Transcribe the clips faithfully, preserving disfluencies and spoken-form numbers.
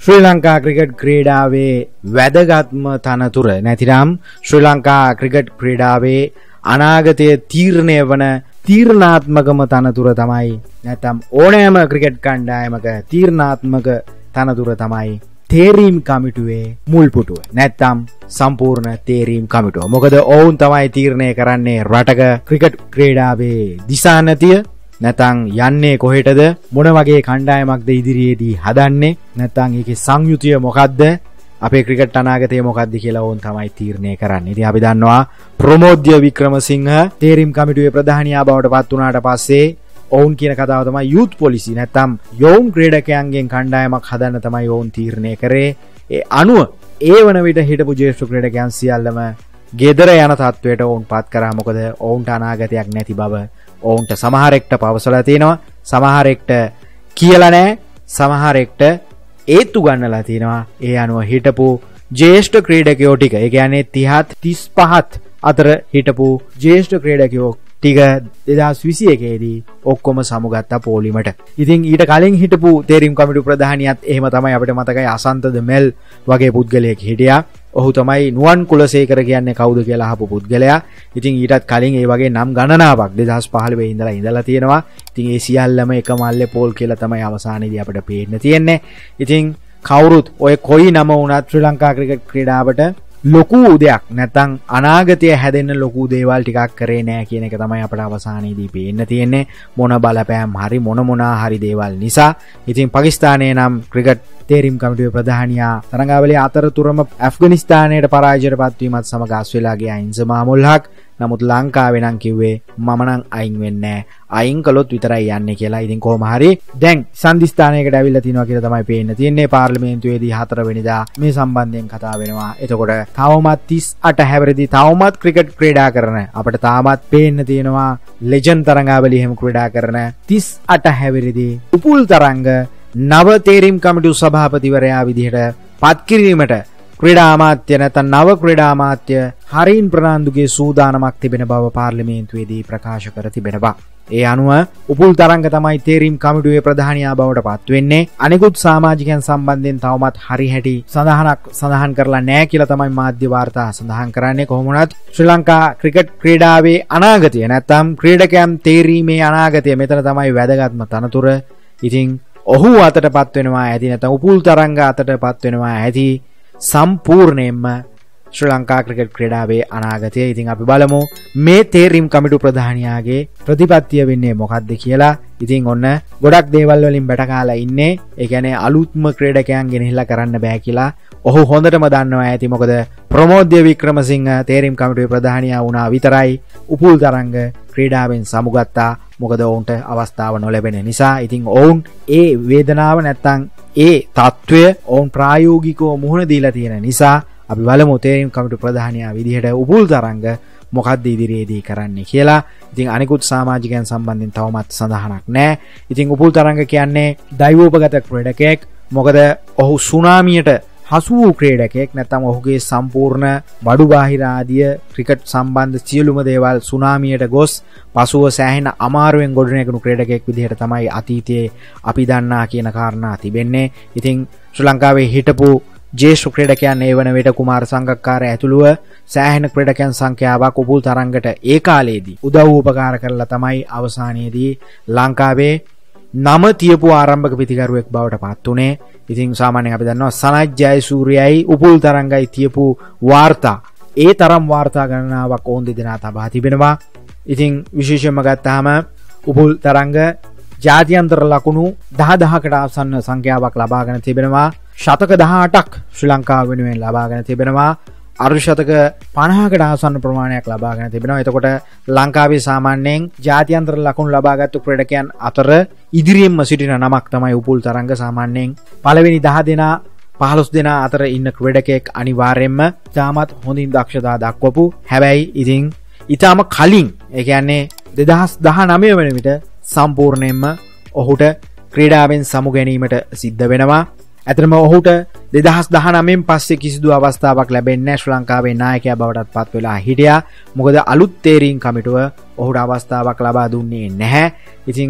ශ්‍රී Lanka cricket ක්‍රීඩාවේ වැදගත්ම තනතුර නැතිනම් ශ්‍රී ලංකා ක්‍රිකට් ක්‍රීඩාවේ අනාගතයේ තීරණය වන තීරණාත්මකම තනතුර තමයි නැත්නම් ඕනෑම ක්‍රිකට් කණ්ඩායමක තීරණාත්මක තනතුර තමයි තේරීම් කමිටුවේ මුල් පුටුව නැත්නම් සම්පූර්ණ තේරීම් කමිටුව. මොකද ඔවුන් තමයි තීරණය කරන්නේ රටක ක්‍රිකට් ක්‍රීඩාවේ දිශානතිය නැත්නම් යන්නේ කොහෙටද, මොන වගේ කණ්ඩායමක්ද ඉදිරියේදී හදන්නේ, නැත්නම් ඒකේ සංයුතිය මොකද්ද, අපේ ක්‍රිකට් අනාගතය මොකක්ද කියලා ඕන් තමයි තීරණය කරන්නේ. ඉතින් අපි දන්නවා ප්‍රමෝද්‍ය වික්‍රමසිංහ තේරීම් කමිටුවේ ප්‍රධානියා බවට පත් වුණාට පස්සේ ඔවුන් කියන කතාව තමයි යූත් පොලිසි නැත්නම් යෝම් ක්‍රීඩකයන්ගෙන් කණ්ඩායමක් හදන්න තමයි ඔවුන් තීරණය කරේ. ඒ අනුව ඒ වන විට හිටපු ජ්‍යෙෂ්ඨ ක්‍රීඩකයන් සියල්ලම ගෙදර යන තත්වයට ඔවුන් පත් කරා. මොකද ඔවුන්ට අනාගතයක් නැති බව ඔවුන්ට සමහරෙක්ට පවසලා තියෙනවා, සමහරෙක්ට කියලා නැහැ, සමහරෙක්ට ඒත්තු ගන්නලා තියෙනවා. ඒ අනුව හිටපු ජ්‍යෙෂ්ඨ ක්‍රීඩකයෝ ටික, ඒ කියන්නේ තිහත් තිස් පහත් අතර හිටපු ජ්‍යෙෂ්ඨ ක්‍රීඩකයෝ ටික දෙදහස් විසි එකේ දී ඔක්කොම සමුගත්තා පොලිමට. ඉතින් ඊට කලින් හිටපු තේරීම් කමිටු ප්‍රධානියත් එහෙම තමයි. අපිට මතකයි අසන්ත ද මෙල් වගේ පුද්ගලයෙක් හිටියා. ඔහු තමයි නුවන් කුලසේකර කියන්නේ කවුද කියලා අහපු පුද්ගලයා. ඉතින් ඊටත් කලින් ඒ වගේ නම් ගණනාවක් දෙදහස් පහළොව ඉඳලා ඉඳලා තියෙනවා. ඉතින් ඒ සියල්ලම එක මල්ලේ පෝල් කියලා තමයි අවසානයේදී අපිට පේන්න තියෙන්නේ. ඉතින් කවුරුත් ඔය කොයි නම වුණත් ශ්‍රී ලංකා ක්‍රිකට් ක්‍රීඩාවට ලොකු දෙයක් නැත්නම් අනාගතය හැදෙන්න ලොකු දේවල් ටිකක් කරේ නෑ කියන එක තමයි අපිට අවසානයේදී පේන්න තියෙන්නේ. මොන බලපෑම් හරි මොන මොනා හරි දේවල් නිසා. ඉතින් පාකිස්තානයේ නම් ක්‍රිකට් තේරීම් කමිටුවේ ප්‍රධානියා තරඟාවලියේ අතරතුරම ඇෆ්ගනිස්තානයට පරාජයට පත්වීමත් සමග ආස්ට්‍රේලියාගේ අයින්සමා මුල්හක්. නමුත් ලංකාවේ නම් කිව්වේ මම නම් අයින් වෙන්නේ නෑ, අයින් කළොත් විතරයි යන්නේ කියලා. ඉතින් කොහොම හරි දැන් සන්දිස්ථානයකට ඇවිල්ලා තිනවා කියලා තමයි පේන්න තියෙන්නේ. පාර්ලිමේන්තුවේදී හතර වෙනිදා මේ සම්බන්ධයෙන් කතා වෙනවා. එතකොට තවමත් තිස් අට හැවිරිදි තවමත් ක්‍රිකට් ක්‍රීඩා කරන අපිට තාමත් පේන්න තියෙනවා ලෙජන්ඩ් තරඟාවලිය එහෙම ක්‍රීඩා කරන තිස් අට හැවිරිදි උපුල් තරංග නව තේරීම් කමිටු සභාපතිවරයා විදිහට පත් කිරීමට ක්‍රීඩා අමාත්‍ය නැත්නම් නව ක්‍රීඩා අමාත්‍ය හරින් ප්‍රනාන්දුගේ සූදානමක් තිබෙන බව පාර්ලිමේන්තුවේදී ප්‍රකාශ කර තිබෙනවා. ඒ අනුව උපුල් තරංග තමයි තේරීම් කමිටුවේ ප්‍රධානියා බවට පත් වෙන්නේ. අනිකුත් සමාජිකයන් සම්බන්ධයෙන් තවමත් හරි හැටි සඳහනක් සඳහන් කරලා නැහැ කියලා තමයි මාධ්‍ය වාර්තා සඳහන් කරන්නේ. කොහොම වුණත් ශ්‍රී ලංකා ක්‍රිකට් ක්‍රීඩාවේ අනාගතය නැත්නම් ක්‍රීඩකයන් තේරීමේ අනාගතය මෙතන තමයි වැදගත්ම තනතුර. ඉතින් ඔහු අතටපත් වෙනවා ඇති නැත්නම් උපුල් තරංග අතටපත් වෙනවා ඇති සම්පූර්ණයෙන්ම ශ්‍රී ලංකා ක්‍රිකට් ක්‍රීඩාවේ අනාගතය. ඉතින් අපි බලමු මේ තේරීම් කමිටු ප්‍රධානියාගේ ප්‍රතිපත්තිය වෙන්නේ මොකක්ද කියලා. ඉතින් ඔන්න ගොඩක් දේවල් වලින් බැට කාලා ඉන්නේ. ඒ කියන්නේ අලුත්ම ක්‍රීඩකයන් ගෙනහිල්ලා කරන්න බෑ කියලා ඔහු හොඳටම දන්නවා ඇති. මොකද ප්‍රමෝද්‍ය වික්‍රමසිංහ තේරීම් කමිටුවේ ප්‍රධානියා වුණා විතරයි උපුල් තරංග ක්‍රීඩාවෙන් සමුගත්තා. මොකද ඔවුන්ට අවස්ථාව නොලැබෙන නිසා. ඉතින් ඔවුන් ඒ වේදනාව නැත්තම් ඒ තත්වය ඔවුන් ප්‍රායෝගිකව මුහුණ දීලා තියෙන නිසා අපි බලමු තේරීම් කමිටු ප්‍රධානියා විදිහට උපුල් තරංග මොකක්ද ඉදිරියේදී කරන්නේ කියලා. ඉතින් අනිකුත් සමාජිකයන් සම්බන්ධයෙන් තවමත් සඳහනක් නැහැ. ඉතින් උපුල් තරංග කියන්නේ දෛවෝපගත ක්‍රීඩකයෙක්. මොකද ඔහු සුනාමියට හසු වූ ක්‍රීඩකයෙක් නැත්නම් ඔහුගේ සම්පූර්ණ බඩු බාහිර ආදිය ක්‍රිකට් සම්බන්ධ සියලුම දේවල් සුනාමියට ගොස් පසුව සෑහෙන අමාරුවෙන් ගොඩනැගුණු ක්‍රීඩකයෙක් විදිහට තමයි අතීතයේ අපි දන්නා කියන කාරණා තිබෙන්නේ. ඉතින් ශ්‍රී ලංකාවේ හිටපු ජ්‍යෙෂ්ඨ ක්‍රීඩකයන් ඒ වන විට කුමාර සංගක්කාර ඇතුළුව සෑහෙන ක්‍රීඩකයන් සංඛ්‍යාවක් උපුල් තරංගට ඒ කාලේදී උදව් උපකාර කරලා තමයි අවසානයේදී ලංකාවේ නම තියපු ආරම්භක පිතිකරුවෙක් බවට පත් උනේ. ඉතින් සාමාන්‍යයෙන් අපි දන්නවා සනත් ජයසූරියයි උපුල් තරංගයි තියපු වාර්තා ඒ තරම් වාර්තා ගණනාවක් ඕන් දෙදෙනා තබා තිබෙනවා. ඉතින් විශේෂයෙන්ම ගත්තාම උපුල් තරංග ජාත්‍යන්තර ලකුණු දහදහකට ආසන්න සංඛ්‍යාවක් ලබාගෙන තිබෙනවා. ශතක දහඅටක් ශ්‍රී ලංකාව වෙනුවෙන් ලබාගෙන තිබෙනවා. අර්ධශතක පනහකට ආසන්න ප්‍රමාණයක් ලබාගෙන තිබෙනවා. එතකොට ලංකාවේ සාමාන්‍යයෙන් ජාත්‍යන්තර ලකුණු ලබාගත්තු ක්‍රීඩකයන් අතර ඉදිරියෙන්ම සිටින නමක් තමයි උපුල් තරංග. සාමාන්‍යයෙන් පළවෙනි දහ දෙනා පහළොස් දෙනා අතර ඉන්න ක්‍රීඩකයෙක් අනිවාර්යයෙන්ම තාමත් හොඳින් දක්ෂතා දක්වපු. හැබැයි ඉතින් ඊටම කලින් ඒ කියන්නේ දෙදහස් දහනවය වෙන විට සම්පූර්ණයෙන්ම ඔහුට ක්‍රීඩාවෙන් සමු ගැනීමට සිද්ධ වෙනවා. ඇතරම ඔහුට දෙදහස් දහනවයෙන් පස්සේ කිසිදු අවස්ථාවක් ලැබෙන්නේ නැහැ ශ්‍රී ලංකාවේ නායකයා බවටත් පත් වෙලා හිටියා. මොකද අලුත් තේරීම් කමිටුව ඔහුට අවස්ථාවක් ලබා දුන්නේ නැහැ. ඉතින්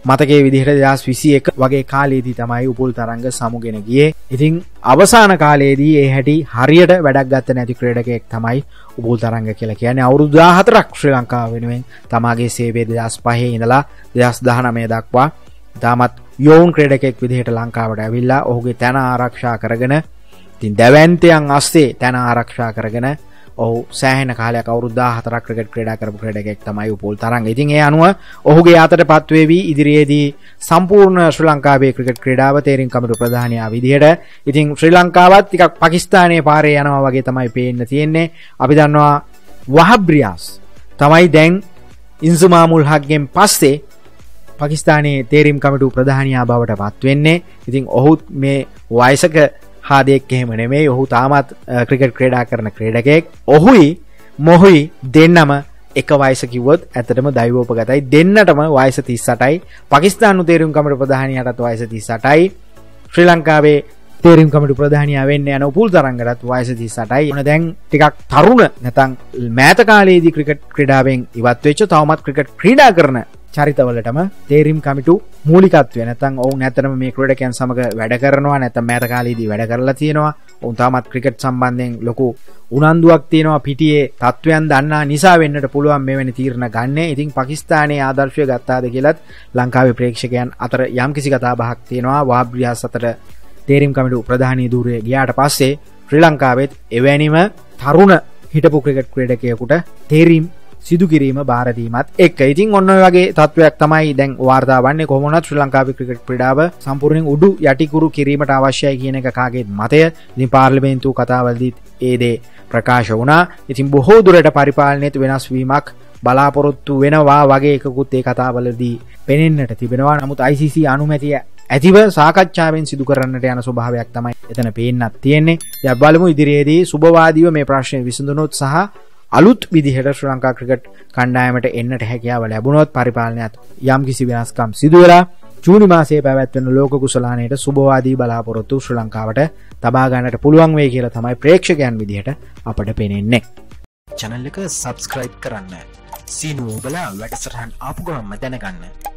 මතකයේ විදිහට දෙදාස් විසි එක වගේ කාලයේදී තමයි උපුල් තරංග සමුගෙන ගියේ. ඉතින් අවසාන කාලයේදී ඒ හැටි හරියට වැඩක් ගත්ත නැති ක්‍රීඩකයෙක් තමයි උපුල් තරංග කියලා කියන්නේ. අවුරුදු දාහතරක් ශ්‍රී ලංකාව වෙනුවෙන් තමාගේ සේවය දෙදාස් පහේ ඉඳලා දෙදාස් දහනවය දක්වා තාමත් යෝන් ක්‍රීඩකයෙක් විදිහට ලංකාවට ඇවිල්ලා ඔහුගේ තැන ආරක්ෂා කරගෙන ඉතින් දැවැන්තයන් අස්සේ තැන ආරක්ෂා කරගෙන ඔහු සෑහෙන කාලයක් අවුරුදු දාහතරක් ක්‍රිකට් ක්‍රීඩා කරපු ක්‍රීඩකයෙක් තමයි උපුල් තරංග. ඉතින් ඒ අනුව ඔහුගේ අතටපත් වේවි ඉදිරියේදී සම්පූර්ණ ශ්‍රී ලංකාවේ ක්‍රිකට් ක්‍රීඩාව තේරීම් කමිටු ප්‍රධානියා විදිහට. ඉතින් ශ්‍රී ලංකාවත් ටිකක් පාකිස්තානයේ පාරේ යනවා වගේ තමයි පේන්න තියෙන්නේ. අපි දන්නවා වහබ් රියාස් තමයි දැන් ඉන්සුමාමුල් හක්ගෙන් පස්සේ පාකිස්තානයේ තේරීම් කමිටු ප්‍රධානියා බවට පත් වෙන්නේ. ඉතින් ඔහුත් මේ වයසක හාදෙක් එහෙම නෙමෙයි. ඔහු තාමත් ක්‍රිකට් ක්‍රීඩා කරන ක්‍රීඩකයෙක්. ඔහුයි මොහුයි දෙන්නම එක වයස කිව්වොත් ඇත්තටම දෛවෝපගතයි. දෙන්නටම වයස තිස් අටයි. පාකිස්තානු තේරීම් කමිටු ප්‍රධානියාටත් වයස තිස් අටයි. ශ්‍රී ලංකාවේ තේරීම් කමිටු ප්‍රධානියා වෙන්න යන උපුල් තරංගටත් වයස තිස් අටයි. ඔන්න දැන් ටිකක් තරුණ නැතන් මෑත කාලයේදී ක්‍රිකට් ක්‍රීඩාවෙන් ඉවත් වෙච්ච තවමත් ක්‍රිකට් ක්‍රීඩා කරන චරිතවලටම තේරීම් කමිටු මූලිකත්වය නැත්නම් ඔවුන් ඇත්තටම මේ ක්‍රීඩකයන් සමග වැඩ කරනවා නැත්නම් මෑත කාලේදී වැඩ කරලා තියෙනවා. ඔවුන් තාමත් ක්‍රිකට් සම්බන්ධයෙන් ලොකු උනන්දුවක් තියෙනවා. පිටියේ තත්වයන් දන්නා නිසා වෙන්නට පුළුවන් මෙවැනි තීරණ ගන්න. ඉතින් පාකිස්තානයේ ආදර්ශය ගත්තාද කියලත් ලංකාවේ ප්‍රේක්ෂකයන් අතර යම්කිසි කතා බහක් තියෙනවා. වහබ් රියාස් අතර තේරීම් කමිටු ප්‍රධානී ධූරයේ ගියාට පස්සේ ශ්‍රී ලංකාවෙත් එවැනිම තරුණ හිටපු ක්‍රිකට් ක්‍රීඩකයෙකුට තේරීම් සිදු කිරීම බාර දීමත් එක්ක. ඉතින් ඔන්න ඔය වගේ තත්වයක් තමයි දැන් වාර්තා වන්නේ. කොහොම වුණත් ශ්‍රී ලංකාවේ ක්‍රිකට් ක්‍රීඩාව සම්පූර්ණයෙන් උඩු යටිකුරු කිරීමට අවශ්‍යයි කියන එක කාගේත් මතය. ඉතින් පාර්ලිමේන්තුව කතාවලදීත් ඒ දේ ප්‍රකාශ වුණා. ඉතින් බොහෝ දුරට පරිපාලනයේත් වෙනස් වීමක් බලාපොරොත්තු වෙනවා වගේ එකකුත් ඒ කතාවලදී පෙනෙන්නට තිබෙනවා. නමුත් I C C අනුමැතිය ඇතිව සාකච්ඡාවෙන් සිදු කරන්නට යන ස්වභාවයක් තමයි එතන පේන්නත් තියෙන්නේ. දැන් බලමු ඉදිරියේදී සුබවාදීව මේ ප්‍රශ්නේ විසඳුනොත් සහ අලුත් විදිහට ශ්‍රී ලංකා ක්‍රිකට් කණ්ඩායමට එන්නට හැකියාව ලැබුණොත් පරිපාලනයත් යම් කිසි වෙනස්කම් සිදු වෙලා ජූනි මාසයේ පැවැත්වෙන ලෝක කුසලානයට සුබවාදී බලාපොරොත්තු ශ්‍රී ලංකාවට තබා ගන්නට පුළුවන් වෙයි කියලා තමයි ප්‍රේක්ෂකයන් විදිහට අපට පේන්නේ. channel එක subscribe කරන්න. සීනුව ඔබලා වැඩසටහන් ආපු ගමන්ම දැනගන්න.